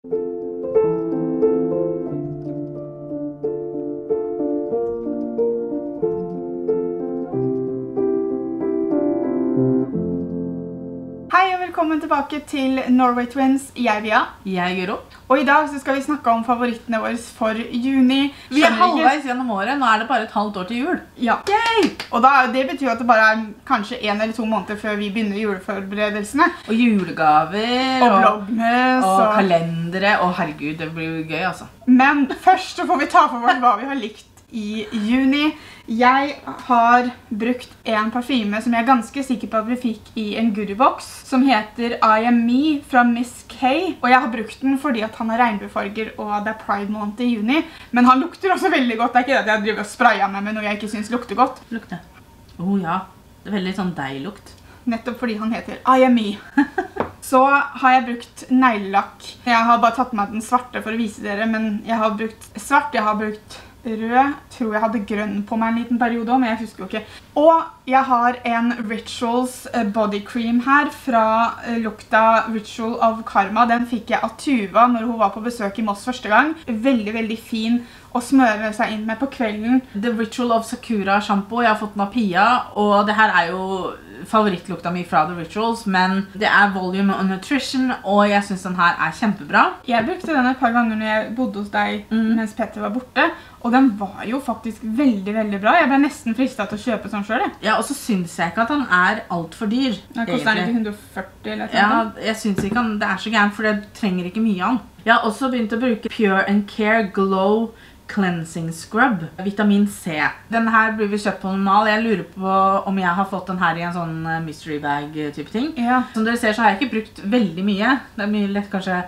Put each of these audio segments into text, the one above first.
Hei og velkommen tilbake til Norway Twins. Jeg er Via. Jeg er Guro. Og i dag så skal vi snakke om favorittene våre for juni. Vi er halvveis gjennom året, nå er det bare et halvt år til jul. Ja. Yay! Og det betyr at det bare er kanskje 1 eller 2 måneder før vi begynner juleforberedelsene. Og julegaver, og vlogmas, og kalendere, og herregud, det blir jo gøy altså. Men først så får vi ta for oss hva vi har likt i juni. Jeg har brukt en parfyme som jeg er ganske sikker på at vi fikk i en goodiebox, som heter I Am Me fra Miss K. Og jeg har brukt den fordi at han har regnbuefarger, og det er Pride måned i juni. Men han lukter også veldig godt. Det er ikke det at jeg driver og sprayer med noe jeg ikke synes lukter godt. Lukte. Ja, det er veldig sånn deg-lukt. Nettopp fordi han heter I Am Me. Så har jeg brukt neglelakk. Jeg har bare tatt med den svarte for å vise dere, men jeg har brukt svart, jeg har brukt rød, tror jeg hadde grønn på meg en liten periode også, men jeg husker jo ikke. Og jeg har en Rituals body cream her fra lukta Ritual of Karma. Den fikk jeg av Tuva når hun var på besøk i Moss første gang. Veldig, veldig fin å smøre seg inn med på kvelden. The Ritual of Sakura shampoo, jeg har fått den av Pia, og det her er jo favorittlukta mi fra The Rituals, men det er volume og nutrition, og jeg synes den her er kjempebra. Jeg brukte den et par ganger når jeg bodde hos deg mens Petter var borte, og den var jo faktisk veldig, veldig bra. Jeg ble nesten fristet til å kjøpe sånn selv. Ja, og så synes jeg ikke at den er alt for dyr. Den koster den ikke 140 eller noe? Ja, jeg synes ikke det er så gærent, for det trenger ikke mye av den. Jeg har også begynt å bruke Pure and Care Glow Cleansing Scrub, vitamin C. Denne her blir vi kjøpt på normal. Jeg lurer på om jeg har fått den her i en sånn mystery bag type ting. Ja. Som dere ser så har jeg ikke brukt veldig mye. Det er mye lett kanskje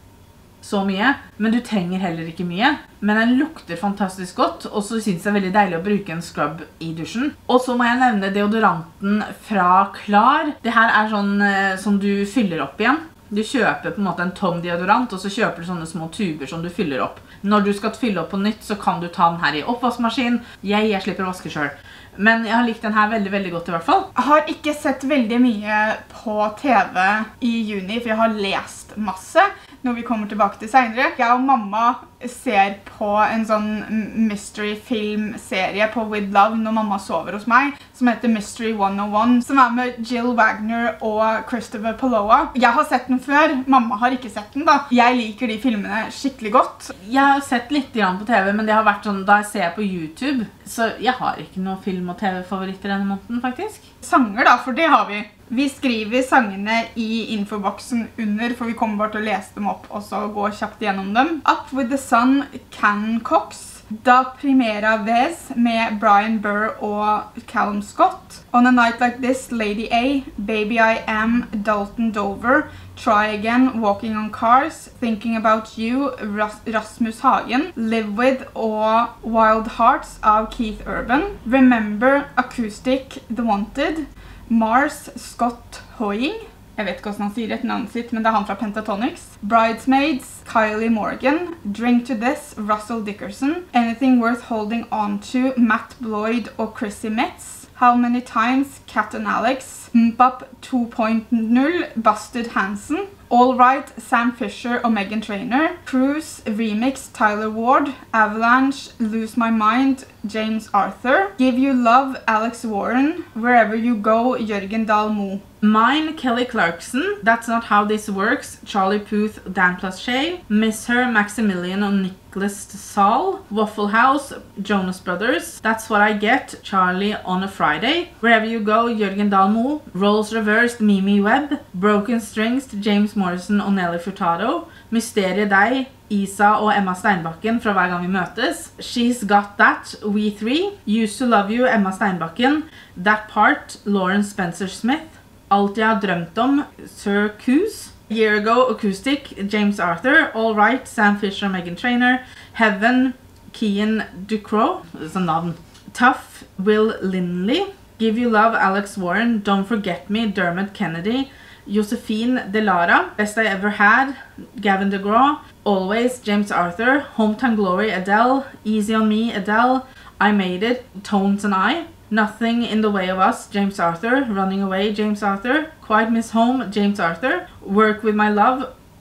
så mye, men du trenger heller ikke mye. Men den lukter fantastisk godt, og så synes jeg det er veldig deilig å bruke en scrub i dusjen. Og så må jeg nevne deodoranten fra Klar. Det her er sånn som du fyller opp igjen. Du kjøper på en måte en tom deodorant, og så kjøper du sånne små tuber som du fyller opp. Når du skal fylle opp på nytt, så kan du ta den her i oppvaskmaskin. Jeg slipper å vaske selv. Men jeg har likt den her veldig, veldig godt i hvert fall. Jeg har ikke sett veldig mye på TV i juni, for jeg har lest masse, når vi kommer tilbake til senere. Jeg og mamma ser på en sånn mystery film-serie på With Love når mamma sover hos meg, som heter Mystery 101, som er med Jill Wagner og Christopher Poloa. Jeg har sett den før, mamma har ikke sett den da. Jeg liker de filmene skikkelig godt. Jeg har sett litt grann på TV, men det har vært sånn da jeg ser på YouTube, så jeg har ikke noen film- og TV-favoritter denne måneden faktisk. Sanger da, for det har vi. Vi skriver sangene i infoboksen under, for vi kommer bare til å lese dem opp og så gå kjapt gjennom dem. Up with the Sun, Cannon Cox. Da Primera Vez med Brian Burr og Callum Scott. On a Night Like This, Lady A, Baby I Am, Dalton Dover, Try Again, Walking on Cars, Thinking About You, Rasmus Hagen, Live With og Wild Hearts av Keith Urban, Remember, Acoustic, The Wanted, Mars, Scott Hoying, jeg vet ikke hvordan han sier et navn sitt, men det er han fra Pentatonix, Bridesmaids, Kylie Morgan, Drink to This, Russell Dickerson, Anything Worth Holding On To, Matt Bloyd og Chrissy Metz, How Many Times, Cat and Alex, Mbop 2.0, Busted Hansen, All Right, Sam Fisher og Meghan Trainor, Cruise, Remix, Tyler Ward, Avalanche, Lose My Mind, James Arthur, Give You Love, Alex Warren, Wherever You Go, Jørgen Dahl Moe. Mine, Kelly Clarkson, That's Not How This Works, Charlie Puth, Dan Plasche, Miss Her, Maximilian og Nicholas Saul, Waffle House, Jonas Brothers, That's What I Get, Charlie on a Friday, Wherever You Go, Jørgen Dahl Moe, Roles Reversed, Mimi Webb, Broken Strings, James Morrison og Nelly Furtado, Mysterie Deg, Isa og Emma Steinbakken fra Hver gang vi møtes, She's Got That, We Three, Used to Love You, Emma Steinbakken, That Part, Lauren Spencer Smith, Alt jeg har drømt om, Sir Coos, Year Ago, Acoustic, James Arthur, All Right, Sam Fisher, Meghan Trainor, Heaven, Kian Ducrow, sånn navn, Tough, Will Lindley, Give You Love, Alex Warren, Don't Forget Me, Dermot Kennedy, Josephine Delara, Best I Ever Had, Gavin DeGraw, Always, James Arthur, Hometown Glory, Adele, Easy on Me, Adele, I Made It, Tones and I, Nothing in the Way of Us, James Arthur, Running Away, James Arthur, Quite Miss Home, James Arthur, Work With My Love,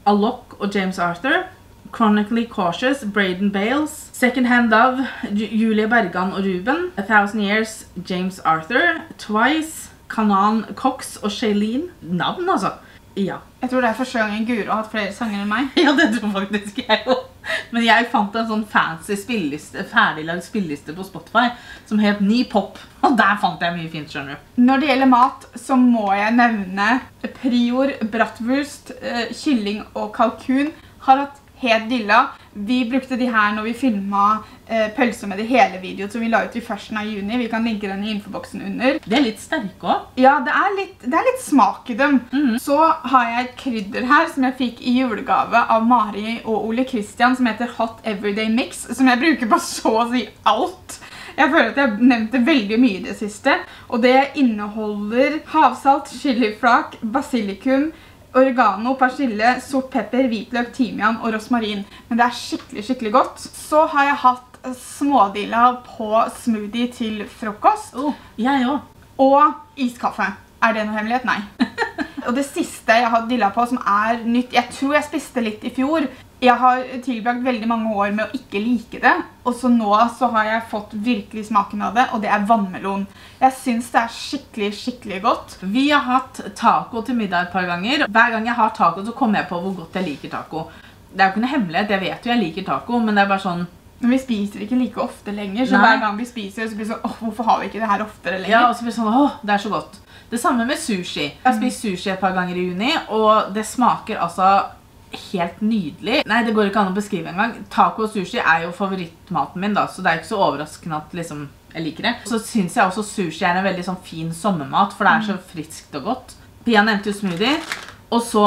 Alok og James Arthur, Chronically Cautious, Braden Bales, Second Hand Love, Julie Bergan og Ruben, A Thousand Years, James Arthur, Twice, Kanan Cox og Shailene. Navn altså. Ja. Jeg tror det er første gangen Guro har hatt flere sanger enn meg. Ja, det tror faktisk jeg også. Men jeg fant en sånn fancy spilleliste, ferdiglagd spilleliste på Spotify som het Ny Pop, og der fant jeg mye fint, skjønner du. Når det gjelder mat, så må jeg nevne prior, bratwurst, kylling og kalkun har hatt helt dilla. Vi brukte de her når vi filmet pølser med det hele videoet som vi la ut i 1. av juni. Vi kan linke den i infoboksen under. Det er litt sterke også. Ja, det er litt smak i dem. Så har jeg et krydder her som jeg fikk i julegave av Mari og Ole Christian som heter Hot Everyday Mix, som jeg bruker på så å si alt. Jeg føler at jeg nevnte veldig mye i det siste, og det inneholder havsalt, chiliflak, basilikum, oregano, persille, sort pepper, hvitløk, timian og rosmarin. Men det er skikkelig, skikkelig godt. Så har jeg hatt smådilla på smoothie til frokost. Jeg også. Og iskaffe. Er det noe hemmelighet? Nei. Og det siste jeg har dilla på som er nytt, jeg tror jeg spiste litt i fjor. Jeg har tilbrakt veldig mange år med å ikke like det, og så nå så har jeg fått virkelig smaken av det, og det er vannmelon. Jeg synes det er skikkelig, skikkelig godt. Vi har hatt taco til middag et par ganger. Hver gang jeg har taco så kommer jeg på hvor godt jeg liker taco. Det er jo ikke noe hemmelighet, jeg vet jo jeg liker taco, men det er bare sånn... Men vi spiser ikke like ofte lenger, så hver gang vi spiser så blir det sånn, hvorfor har vi ikke det her oftere lenger? Ja, og så blir det sånn, det er så godt. Det samme med sushi. Jeg har spist sushi et par ganger i juni, og det smaker altså helt nydelig. Nei, det går ikke an å beskrive engang. Taco og sushi er jo favorittmaten min da, så det er ikke så overraskende at liksom, jeg liker det. Så synes jeg også sushi er en veldig sånn fin sommermat, for det er så friskt og godt. Pia nevnte jo smoothie, og så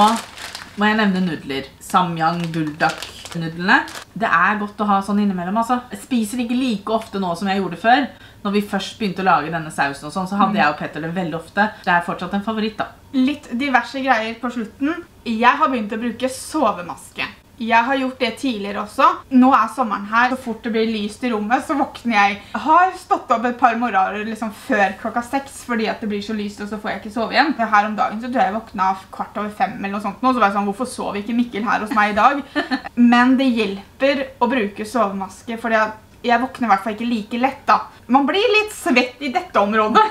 må jeg nevne nudler. Samyang buldak-nudlene. Det er godt å ha sånn innimellom, altså. Jeg spiser ikke like ofte nå som jeg gjorde før. Når vi først begynte å lage denne sausen og sånn, så hadde jeg og Petter det veldig ofte. Det er fortsatt en favoritt da. Litt diverse greier på slutten. Jeg har begynt å bruke sovemaske. Jeg har gjort det tidligere også. Nå er sommeren her, så fort det blir lyst i rommet, så våkner jeg. Jeg har stått opp et par morgener liksom før 6:00, fordi at det blir så lyst, og så får jeg ikke sove igjen. Her om dagen så tror jeg våkna 5:15 eller noe sånt nå, så var jeg sånn, hvorfor sov ikke Mikkel her hos meg i dag? Men det hjelper å bruke sovemaske, fordi at jeg våkner i hvert fall ikke like lett da. Man blir litt svett i dette området,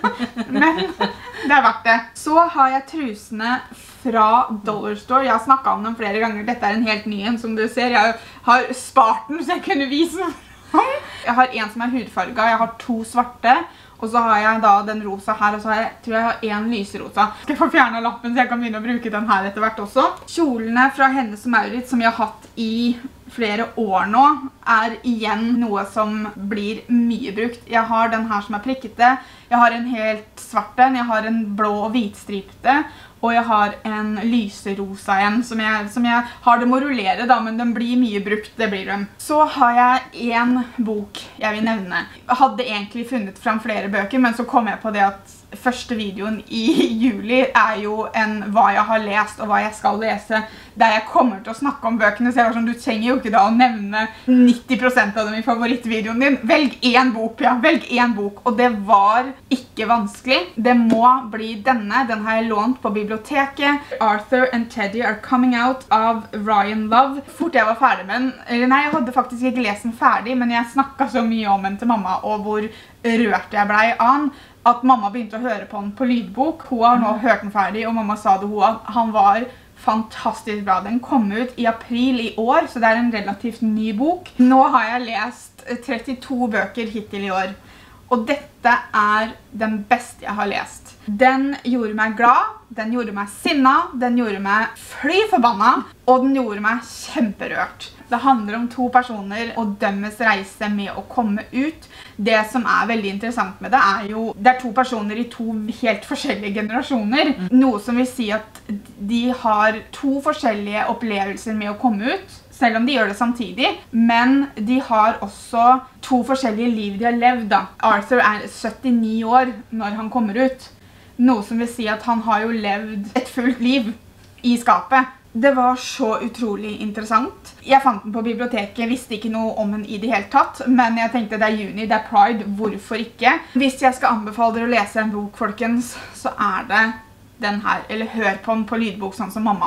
men det er verdt det. Så har jeg trusene fra Dollar Store. Jeg har snakket om dem flere ganger. Dette er en helt ny en, som du ser. Jeg har spart den så jeg kunne vise den. Jeg har en som er hudfarget, jeg har 2 svarte, og så har jeg da den rosa her, og så tror jeg har en lyserosa. Jeg skal få fjernet lappen, så jeg kan begynne å bruke den her etter hvert også. Kjolene fra Hennes og Mauritz, som jeg har hatt i flere år nå, er igjen noe som blir mye brukt. Jeg har den her som er prikkete, jeg har en helt svart en, jeg har en blå og hvitstripte, og jeg har en lyserosa en, som jeg har det må rullere da, men den blir mye brukt, det blir den. Så har jeg en bok jeg vil nevne. Jeg hadde egentlig funnet frem flere bøker, men så kom jeg på det at første videoen i juli er jo hva jeg har lest og hva jeg skal lese, der jeg kommer til å snakke om bøkene, så jeg var sånn, du trenger jo ikke da å nevne 90% av dem i favorittvideoen din. Velg en bok, Pia, velg en bok, og det var ikke vanskelig. Det må bli denne, den har jeg lånt på biblioteket. Arthur and Teddy Are Coming Out av Ryan Love. Fort jeg var ferdig med den, eller nei, jeg hadde faktisk ikke lest den ferdig, men jeg snakket så mye om den til mamma, og hvor rørt jeg ble av den, at mamma begynte å høre på den på lydbok. Hun har nå hørt den ferdig, og mamma sa det han var fantastisk bra. Den kom ut i april i år, så det er en relativt ny bok. Nå har jeg lest 32 bøker hittil i år, og dette er den beste jeg har lest. Den gjorde meg glad, den gjorde meg sinna, den gjorde meg fly forbanna, og den gjorde meg kjemperørt. Det handler om 2 personer og deres reise med å komme ut. Det som er veldig interessant med det er jo, det er 2 personer i 2 helt forskjellige generasjoner. Noe som vil si at de har 2 forskjellige opplevelser med å komme ut, selv om de gjør det samtidig. Men de har også 2 forskjellige liv de har levd da. Arthur er 79 år når han kommer ut. Noe som vil si at han har jo levd et fullt liv i skapet. Det var så utrolig interessant. Jeg fant den på biblioteket, visste ikke noe om den i det hele tatt, men jeg tenkte det er juni, det er Pride, hvorfor ikke? Hvis jeg skal anbefale dere å lese en bok, folkens, så er det den her, eller hør på den på lydbok sånn som mamma.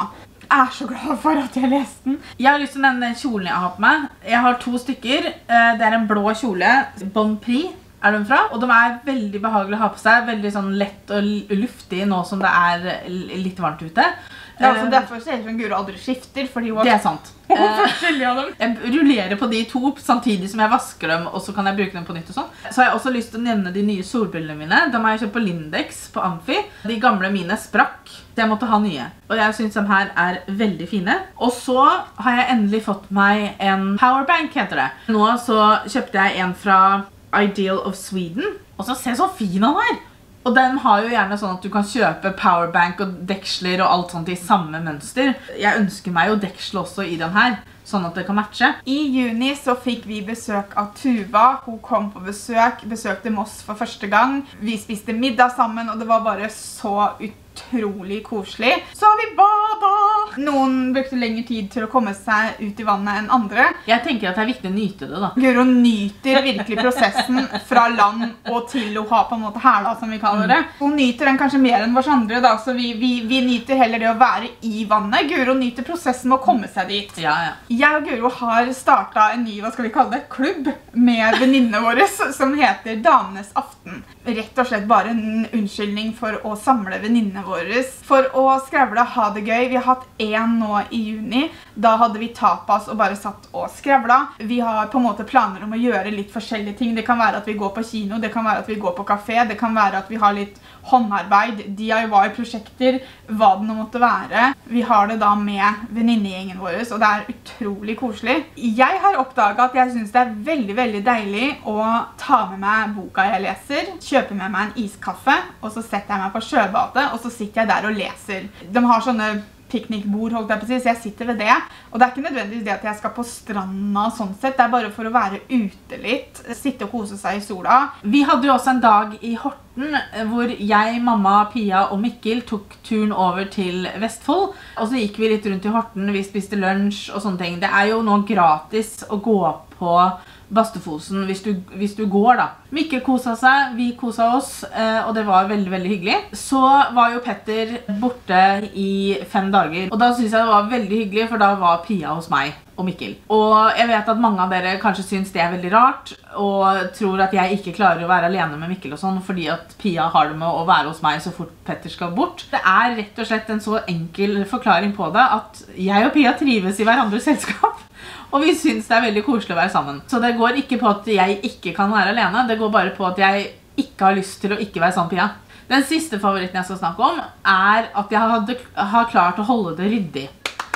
er så glad for at jeg leste den. Jeg har lyst til å nevne den kjolen jeg har på meg. Jeg har 2 stykker. Det er en blå kjole. Bon Prix er den fra. Og de er veldig behagelige å ha på seg. Veldig sånn lett og luftig nå som det er litt varmt ute. Ja, altså derfor ser det som Guro aldri skifter, fordi hun Det er sant. forskjellig av dem. Jeg rullerer på de 2 samtidig som jeg vasker dem, og så kan jeg bruke dem på nytt og sånn. Så har jeg også lyst til å nevne de nye solbrillene mine. De har jeg kjøpt på Lindex på Amfi. De gamle mine sprakk, så jeg måtte ha nye. Og jeg synes de her er veldig fine. Og så har jeg endelig fått meg en powerbank, heter det. Nå så kjøpte jeg en fra Ideal of Sweden. Og så ser så fin han er! Og den har jo gjerne sånn at du kan kjøpe powerbank og deksler og alt sånt i samme mønster. Jeg ønsker meg jo deksel også i den her, sånn at det kan matche. I juni så fikk vi besøk av Tuva. Hun kom på besøkte Moss for første gang. Vi spiste middag sammen, og det var bare så utrolig koselig. Så har vi bada! Noen brukte lengre tid til å komme seg ut i vannet enn andre. Jeg tenker at det er viktig å nyte det da. Guro nyter virkelig prosessen fra land og til å ha på en måte herla, som vi kaller det. Hun nyter den kanskje mer enn vårs andre da, så vi nyter heller det å være i vannet. Guro nyter prosessen med å komme seg dit. Ja, ja. Jeg og Guro har startet en ny, hva skal vi kalle det, klubb med venninnene våre som heter Damenes Aften. Rett og slett bare en unnskyldning for å samle venninnene våre, for å skravle, ha det gøy. Vi har hatt en nå i juni. Da hadde vi tapas og bare satt og skravla. Vi har på en måte planer om å gjøre litt forskjellige ting. Det kan være at vi går på kino, det kan være at vi går på kafé, det kan være at vi har litt håndarbeid, DIY-prosjekter, hva det nå måtte være. Vi har det da med venninnegjengen vår, og det er utrolig koselig. Jeg har oppdaget at jeg synes det er veldig, veldig deilig å ta med meg boka jeg leser, kjøpe med meg en iskaffe, og så setter jeg meg på sjøbadet, og så sitter jeg der og leser. De har sånne piknikbord, holdt jeg på å si, så jeg sitter ved det. Og det er ikke nødvendigvis det at jeg skal på stranda og sånn sett, det er bare for å være ute litt, sitte og kose seg i sola. Vi hadde jo også en dag i Horten, hvor jeg, mamma, Pia og Mikkel tok turen over til Vestfold. Og så gikk vi litt rundt i Horten, vi spiste lunsj og sånne ting. Det er jo nå gratis å gå på Bastefosen hvis du går da. Mikkel koset seg, vi koset oss, og det var veldig, veldig hyggelig. Så var jo Petter borte i 5 dager, og da synes jeg det var veldig hyggelig, for da var Pia hos meg og Mikkel. Og jeg vet at mange av dere kanskje synes det er veldig rart, og tror at jeg ikke klarer å være alene med Mikkel og sånn, fordi at Pia har det med å være hos meg så fort Petter skal bort. Det er rett og slett en så enkel forklaring på det, at jeg og Pia trives i hverandres selskap. Og vi synes det er veldig koselig å være sammen. Så det går ikke på at jeg ikke kan være alene, det går bare på at jeg ikke har lyst til å ikke være sammen med Pia. Den siste favoritten jeg skal snakke om er at jeg har klart å holde det ryddig.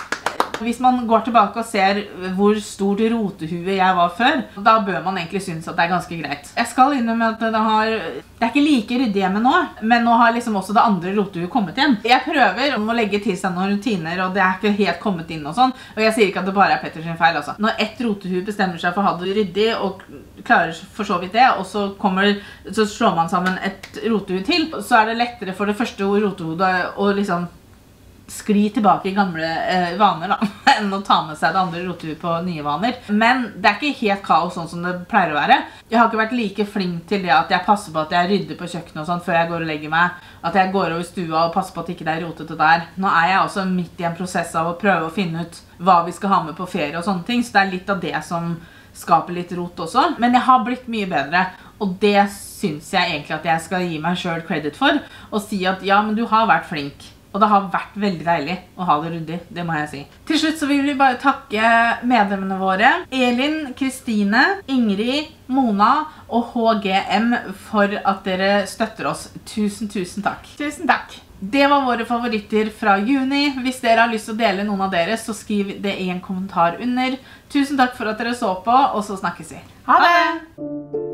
Hvis man går tilbake og ser hvor stort rotehue jeg var før, da bør man egentlig synes at det er ganske greit. Jeg skal innrømme at det er ikke like ryddig hjemme nå, men nå har liksom også det andre rotehuet kommet igjen. Jeg prøver å legge til seg noen rutiner, og det er ikke helt kommet inn og sånn. Og jeg sier ikke at det bare er Petters feil, altså. Når ett rotehue bestemmer seg for å ha det ryddig, og klarer for så vidt det, og så slår man sammen et rotehue til, så er det lettere for det første rotehuet å liksom skli tilbake i gamle vaner da, enn å ta med seg det andre rotehuet på nye vaner. Men det er ikke helt kaos sånn som det pleier å være. Jeg har ikke vært like flink til det at jeg passer på at jeg rydder på kjøkkenet og sånn før jeg går og legger meg, at jeg går over stua og passer på at ikke det er rotete der. Nå er jeg også midt i en prosess av å prøve å finne ut hva vi skal ha med på ferie og sånne ting, så det er litt av det som skaper litt rot også. Men jeg har blitt mye bedre, og det synes jeg egentlig at jeg skal gi meg selv credit for, og si at ja, men du har vært flink. Og det har vært veldig deilig å ha det ryddig, det må jeg si. Til slutt så vil vi bare takke medlemmene våre, Elin, Kristine, Ingrid, Mona og HGM for at dere støtter oss. Tusen, tusen takk. Tusen takk. Det var våre favoritter fra juni. Hvis dere har lyst til å dele noen av dere, så skriv det i en kommentar under. Tusen takk for at dere så på, og så snakkes vi. Ha det!